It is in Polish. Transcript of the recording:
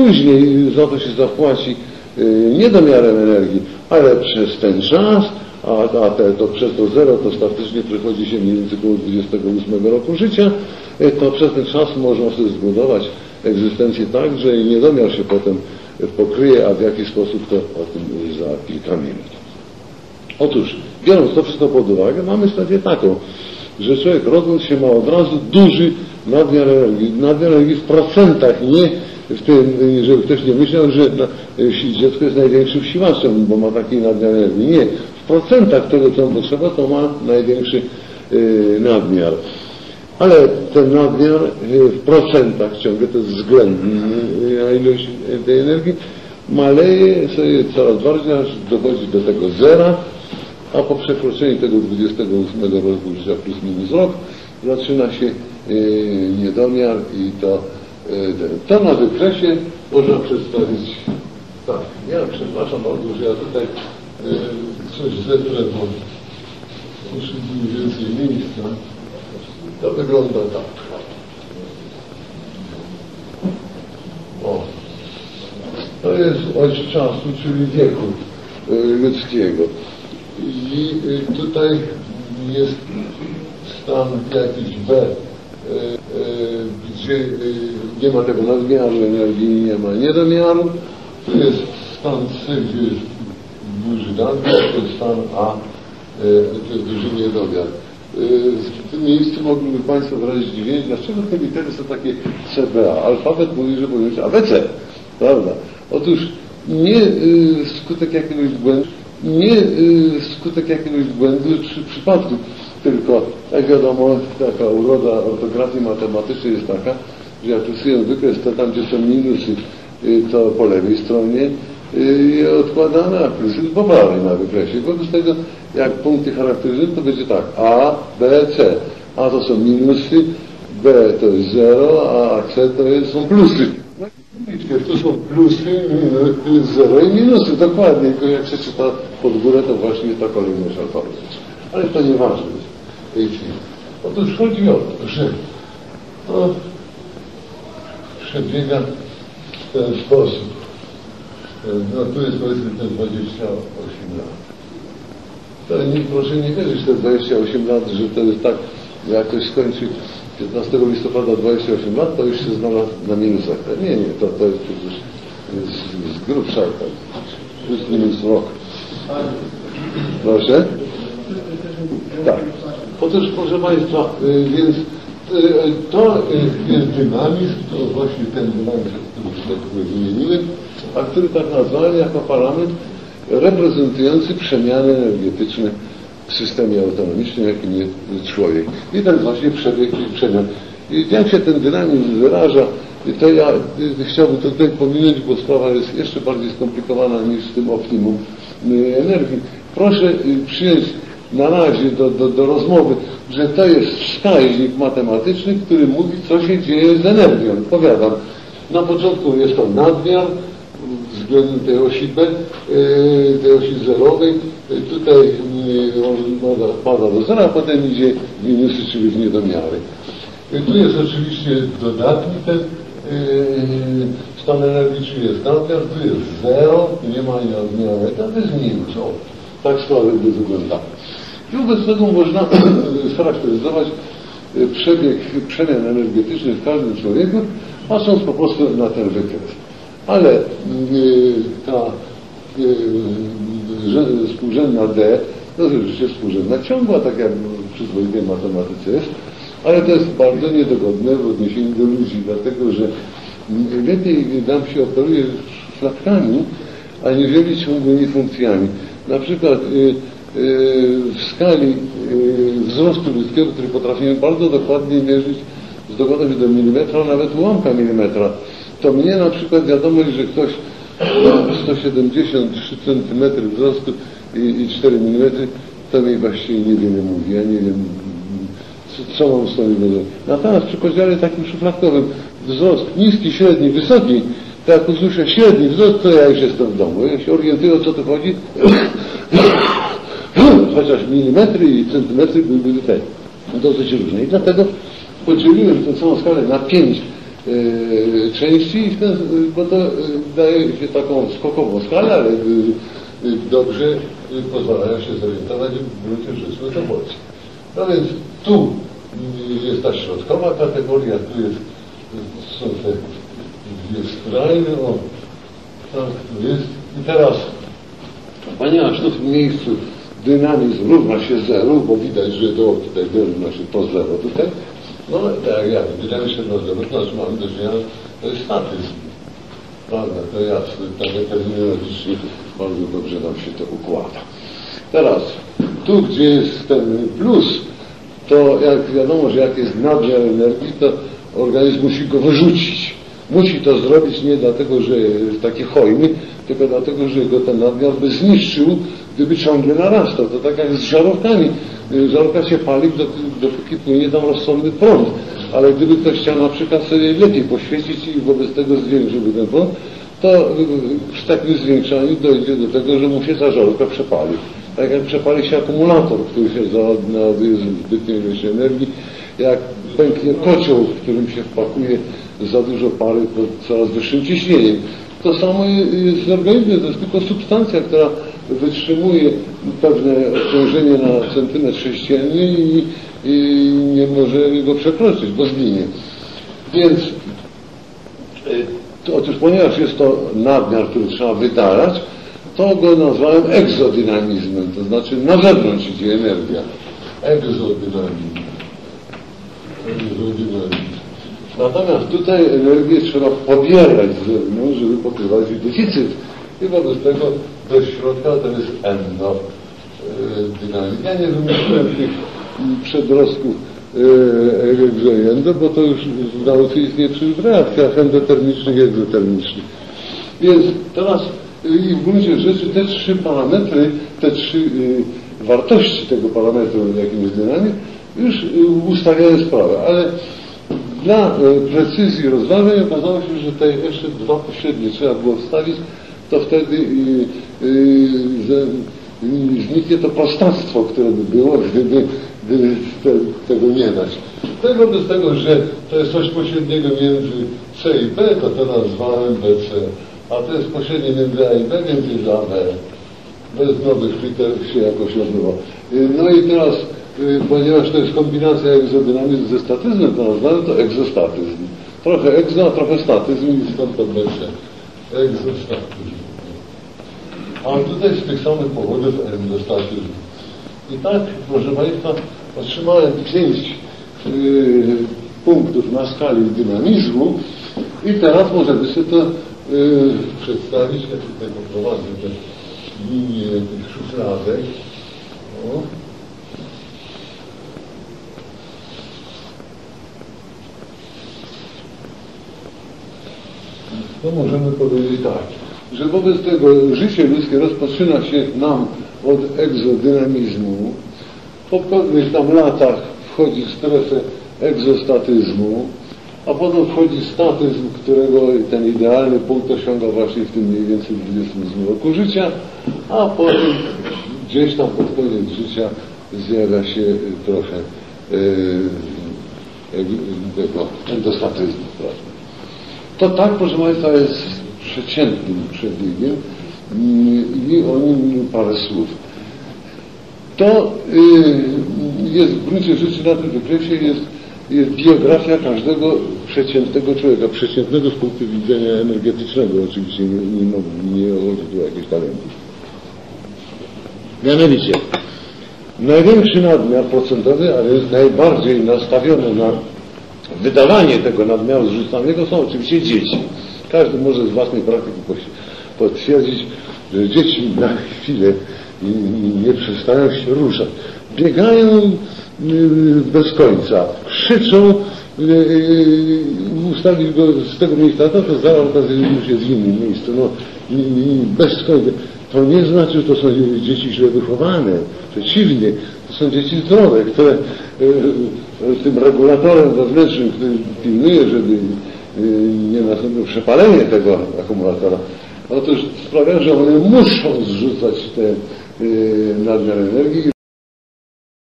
Później za to się zapłaci niedomiarem energii, ale przez ten czas, to przez to zero to statystycznie przechodzi się mniej więcej około 28 roku życia, to przez ten czas można sobie zbudować egzystencję tak, że niedomiar się potem pokryje, a w jaki sposób to o tym za kilka minut. Otóż, biorąc to wszystko pod uwagę, mamy stadię taką, że człowiek rodząc się ma od razu duży nadmiar energii w procentach, nie w tym, żeby ktoś nie myślał, że dziecko jest największym siłaczem, bo ma taki nadmiar energii. Nie, w procentach tego, co mu potrzeba, to ma największy nadmiar. Ale ten nadmiar w procentach ciągle, to jest względna ilość tej energii, maleje sobie coraz bardziej, aż dochodzi do tego zera, a po przekroczeniu tego 28 roku życia plus minus rok zaczyna się niedomiar i to na wykresie można przedstawić tak. Ja przepraszam bardzo, że ja tutaj coś zetrę, bo potrzebuję więcej miejsca. To wygląda tak. O. To jest od czasu, czyli wieku ludzkiego. I tutaj jest stan jakiś B, gdzie nie ma tego nadmiaru energii, nie ma niedomiaru. Tu jest stan C, gdzie jest duży nadmiar, to jest stan A, to jest duży niedomiar. W tym miejscu mogliby Państwo wyrazić zdziwienie, dlaczego te litery są takie CBA. Alfabet mówi, że powinien być ABC, prawda? Otóż nie skutek jakiegoś błędu czy przypadku, tylko jak wiadomo, taka uroda ortografii matematycznej jest taka, że jak rysujemy wykres, to tam, gdzie są minusy, to po lewej stronie je odkładamy, a plusy po prawej na wykresie. Wobec tego, jak punkty charakterystyczne, to będzie tak: A, B, C. A to są minusy, B to jest 0, a C to są plusy. Tu są plusy, 0 i minusy, dokładnie. Tylko jak się czyta pod górę, to właśnie ta kolejność alfabetyczna. Ale to nieważne w tej chwili. Otóż chodzi o to, że to przebiega w ten sposób. No tu jest powiedzmy te 28 lat. To proszę nie wierzyć, te 28 lat, że to jest tak, jak ktoś skończy 15 listopada 28 lat, to już się znalazł na minusach. Nie, to jest przecież z grubsza, plus minus rok. Proszę? Tak. Otóż, proszę Państwa, więc to jest dynamizm, to właśnie ten dynamizm, który już tak wymieniłem, a który tak nazwałem jako parametr reprezentujący przemiany energetyczne w systemie autonomicznym, jakim jest człowiek. I ten właśnie przebieg tych przemian. I jak się ten dynamizm wyraża, to ja chciałbym to tutaj pominąć, bo sprawa jest jeszcze bardziej skomplikowana niż z tym optimum energii. Proszę przyjąć na razie do rozmowy, że to jest wskaźnik matematyczny, który mówi, co się dzieje z energią. Powiadam, na początku jest to nadmiar względem tej osi B, tej osi zerowej. Tutaj pada do zera, a potem idzie minusy, czyli w niedomiary. Tu jest oczywiście dodatni ten stan energii, czyli jest nadmiar, tu jest zero, nie ma nadmiaru, to jest minus. O, tak sprawy by wyglądały. I wobec tego można scharakteryzować przebieg przemian energetycznych w każdym człowieku, patrząc po prostu na ten wykres. Ale ta współrzędna D, to rzeczywiście współrzędna ciągła, tak jak w przyzwoitej matematyce jest, ale to jest bardzo niedogodne w odniesieniu do ludzi, dlatego że lepiej nam się operuje szlachtkami, aniżeli ciągłymi funkcjami. Na przykład w skali wzrostu ludzkiego, który potrafimy bardzo dokładnie mierzyć z dokładnością do milimetra, nawet ułamka milimetra, to mnie na przykład wiadomo, że ktoś ma 173 cm wzrostu i 4 mm, to mi właściwie niewiele mówi. Ja nie wiem, co mam z tym zrobić. Natomiast przy podziale takim szufladkowym wzrost niski, średni, wysoki, to jak usłyszę średni wzrost, to ja już jestem w domu. Ja się orientuję, o co tu chodzi, chociaż milimetry i centymetry byłyby tutaj dosyć różne. I dlatego podzieliłem tę całą skalę na 5 części, bo to daje się taką skokową skalę, ale dobrze pozwalają się zorientować w gruncie rzeczy metodologii. No więc tu jest ta środkowa kategoria, tu są te dwie skrajne, o, tak, tu jest. I teraz, ponieważ tu w miejscu dynamizm równa się zero, bo widać, że to tutaj równa się to zero tutaj, no tak jak dynamizm się równa zero, to znaczy mamy do czynienia, to jest statyzm. Prawda, to jasne, tak terminologicznie bardzo dobrze nam się to układa. Teraz, tu gdzie jest ten plus, to jak wiadomo, że jak jest nadmiar energii, to organizm musi go wyrzucić. Musi to zrobić nie dlatego, że jest taki hojny, tylko dlatego, że go ten nadmiar by zniszczył, gdyby ciągle narastał. To tak jak z żarówkami. Żarówka się pali, dopóki płynie tam rozsądny prąd. Ale gdyby ktoś chciał na przykład sobie lepiej poświecić i wobec tego zwiększyłby ten prąd, to przy takim zwiększaniu dojdzie do tego, że mu się ta żarówka przepali. Tak jak przepali się akumulator, który się załaduje zbytniej ilości energii, jak pęknie kocioł, w którym się wpakuje za dużo pary pod coraz wyższym ciśnieniem. To samo jest w organizmie, to jest tylko substancja, która wytrzymuje pewne obciążenie na centymetr sześcienny i nie może go przekroczyć, bo zginie. Więc otóż ponieważ jest to nadmiar, który trzeba wydalać, to go nazwałem egzodynamizmem, to znaczy na zewnątrz idzie energia. Egzodynamizm. Natomiast tutaj energię trzeba pobierać z zewnątrz, żeby pokrywać deficyt. I wobec tego do środka to jest endodynamizm. Ja nie wymyśliłem tych przedrostków egzoendo, bo to już w nauce istnieje przy reakcjach endotermicznych i egzotermicznych. Więc teraz i w gruncie rzeczy te trzy parametry, te trzy wartości tego parametru, jakim jest dynamizm, już ustawiają sprawę, ale dla precyzji rozważań okazało się, że te jeszcze dwa pośrednie trzeba było wstawić, to wtedy zniknie to prostactwo, które by było, gdyby tego nie dać. Tego bez tego, że to jest coś pośredniego między C i B, to nazwałem BC, a to jest pośrednie między A i B, więc jest AB. Bez nowych liter się jakoś odbywa. No i teraz, ponieważ to jest kombinacja egzodynamizmu ze statyzmem, to nazwałem to egzostatyzm. Trochę egzo, a trochę statyzm i stąd to będzie egzostatyzm. A tutaj z tych samych powodów endostatyzm. I tak, proszę Państwa, otrzymałem 5 punktów na skali dynamizmu i teraz możemy sobie to przedstawić. Ja tutaj poprowadzę te linie tych szufladek. O. To możemy powiedzieć tak, że wobec tego życie ludzkie rozpoczyna się nam od egzodynamizmu. Po pewnych tam latach wchodzi w strefę egzostatyzmu, a potem wchodzi statyzm, którego ten idealny punkt osiąga właśnie w tym mniej więcej 28 roku życia, a potem gdzieś tam pod koniec życia zjawia się trochę endostatyzmu. To tak, proszę Państwa, jest przeciętnym przebiegiem i o nim parę słów. To jest w gruncie rzeczy na tym wykresie jest biografia każdego przeciętnego człowieka, przeciętnego z punktu widzenia energetycznego, oczywiście nie chodzi tu o jakieś talenty. Mianowicie, największy nadmiar procentowy, ale jest najbardziej nastawiony na wydawanie tego nadmiaru zrzucanego są oczywiście dzieci. Każdy może z własnej praktyki potwierdzić, że dzieci na chwilę nie przestają się ruszać. Biegają bez końca, krzyczą, ustawić go z tego miejsca, to zaraz okazuje się w innym miejscu. No, bez końca. To nie znaczy, że to są dzieci źle wychowane. Przeciwnie, to są dzieci zdrowe, które tym regulatorem wewnętrznym, który pilnuje, żeby nie nastąpiło przepalenie tego akumulatora, otóż sprawia, że one muszą zrzucać ten nadmiar energii.